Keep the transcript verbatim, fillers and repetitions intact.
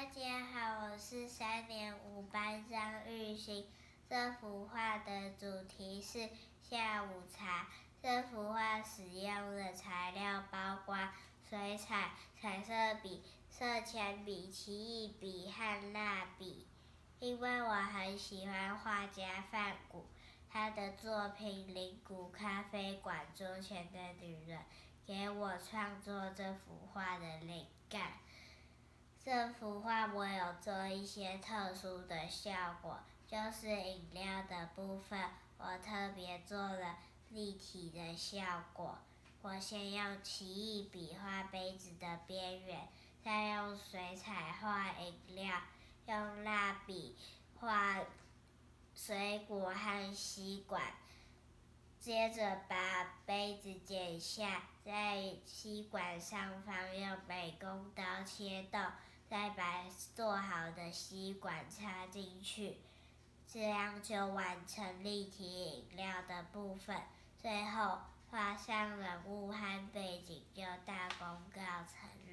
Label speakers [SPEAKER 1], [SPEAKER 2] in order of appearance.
[SPEAKER 1] 家好，我是三年五班张玉兴。这幅画的主题是下午茶。这幅画使用的材料包括水彩、彩色笔、色铅笔、奇异笔和蜡笔。因为我很喜欢画家梵谷，他的作品《铃鼓咖啡馆桌前的女人》给我创作这幅画的灵感。这幅画我有做一些特殊的效果，就是饮料的部分，我特别做了立体的效果。我先用奇异笔画杯子的边缘，再用水彩画饮料，用蜡笔画水果和吸管，接着把杯子剪下，在吸管上方用美工刀切洞，再把做好的吸管插进去，这样就完成立体饮料的部分。最后画上人物和背景，就大功告成。